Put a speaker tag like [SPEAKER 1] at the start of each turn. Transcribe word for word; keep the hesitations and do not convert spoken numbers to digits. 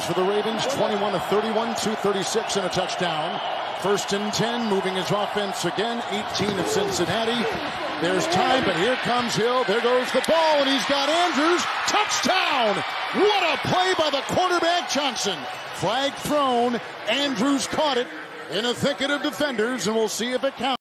[SPEAKER 1] yards for the Ravens, twenty-one to thirty-one, two thirty-six and a touchdown. First and ten, moving his offense again, eighteen of Cincinnati. There's time, but here comes Hill. There goes the ball, and he's got Andrews. Touchdown! What a play by the quarterback, Johnson. Flag thrown. Andrews caught it in a thicket of defenders, and we'll see if it counts.